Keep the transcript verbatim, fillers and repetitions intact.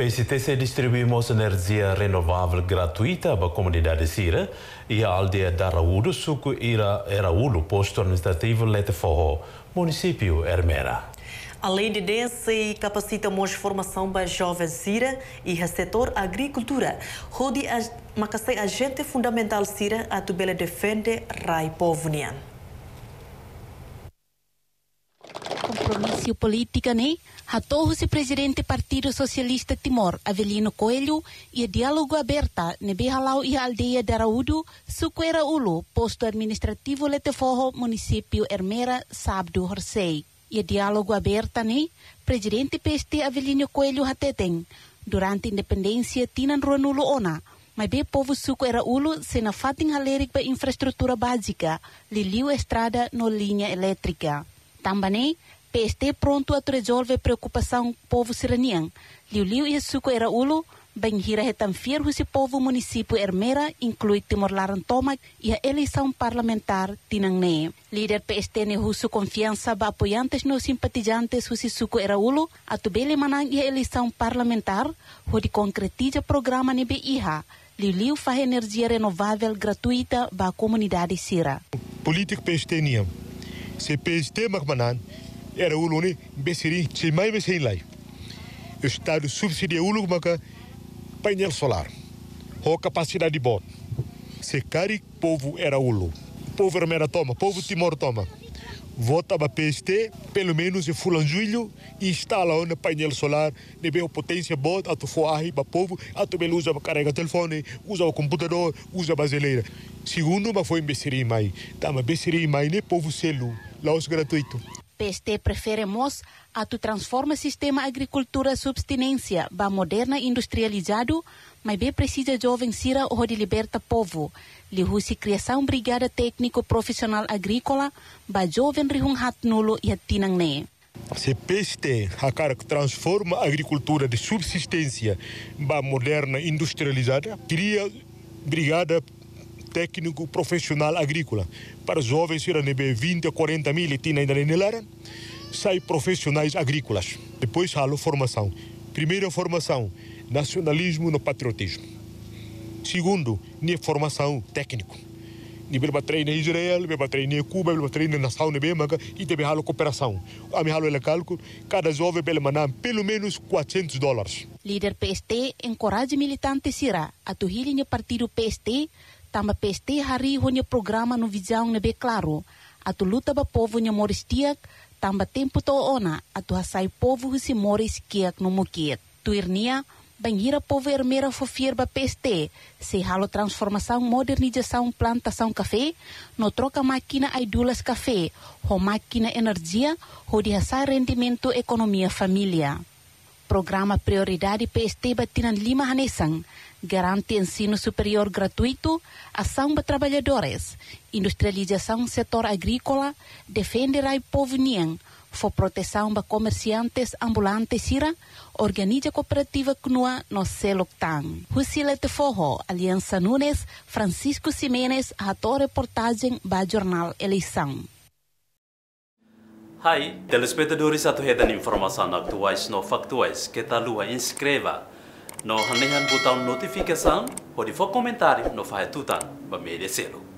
P C T C distribuímos energia renovável gratuita para a comunidade Sira e a aldeia da Araúdo, suco ira Araúdo, posto administrativo Leteforro, município Ermera. Além de desse, capacitamos formação para jovens Sira e o setor agricultura. Rodi a macasai agente fundamental Sira a tubela defende Rai Povunian. Compromisso política, né? Hatorro se presidente Partido Socialista Timor, Avelino Coelho, e diálogo aberta, nebe halau e aldeia de Araúdo, Suqueira Ulu, posto administrativo Leteforro, município Ermera, sábado, Horsei. E diálogo aberta, né? Presidente P S T Avelino Coelho Hateten, durante a independência, Tinan Ruanulo Ona, mas bem povo Suqueira Ulu, se na fatin halerik para infraestrutura básica, liliu estrada no linha elétrica. Também, P S T pronto a resolver preocupação povo siranian. Liu-liu e Suqueira Ulu, bem hira retamfir o povo município Ermera, inclui Timor-Larantomac e a eleição parlamentar Tinangne. Líder P S T ne husu confiança ba apoiantes no simpatizantes husi Suqueira Ulu, a tubele manang e a eleição parlamentar, onde concretiza programa nebe iha. Liu-liu faz energia renovável gratuita ba a comunidade Sira. Político P S T niam. Se P S T magmanan era o lune besiri se mai besen lai. O estado subsidia ulu maka painel solar. Ho capacidade de bot. Se cari povo era ulu. Povo Ermera toma, povo Timor toma. Vota para P S T, pelo menos em fulanjulho e instala uma painel solar, nebe a potência bot, a tu foahi para povo, a tu belo usa para carregar telefone, usa o computador, usa a brasileira. Segundo, mas foi em besiri mai. Tama besiri mai ne povo selu, lá os gratuito. P S T prefere mos a tu transforma sistema agricultura subsistência ba moderna industrializado, mas bem precisa jovem Sira o de liberta povo. Lihusi criação brigada técnico profissional agrícola ba jovem rihung hat nulo e tinangne. Se P S T a cara que transforma a agricultura de subsistência ba moderna industrializada, cria brigada técnico profissional agrícola para jovens ir a vinte a quarenta mil e tinha ainda nelaran, sai profissionais agrícolas. Depois há a formação. Primeira formação, nacionalismo no patriotismo. Segundo, nem formação técnico. Nível para treinar Israel, nível para treinar Cuba, nível para treinar nação nebemaga e também há a cooperação. A minha halo cálculo, cada jovem pelo manam pelo menos quatrocentos dólares. Líder P S T encoraja militante Sira a tu hilinha partido P S T. Tamba P S T hari honya programa no visão nebe claro. Atu luta ba povo nya moristiak, tamba tempo to ona, atu hasai povo husi moris kiak no mukiet. Tu irnia, banhira povo Ermera fofir ba P S T, se halo transformação, modernização, plantação café, no troca máquina aidulas café, ho máquina energia, ho de hasai rendimento economia família. Programa Prioridade P S T batinan lima hanesang, garante ensino superior gratuito, ação para trabalhadores, industrialização setor agrícola, defende rai povo nian, for proteção para comerciantes ambulantes Sira, organiza cooperativa Cunua no Seloctang. Husile Teforro, Aliança Nunes, Francisco Ximenes, ator reportagem para jornal Eleição. Hai, telespectadores atuhedan informação atuais no factuais, que tal lua inscreva no hanehan botão notificação, ou de for comentário no faz tutan, para merecer.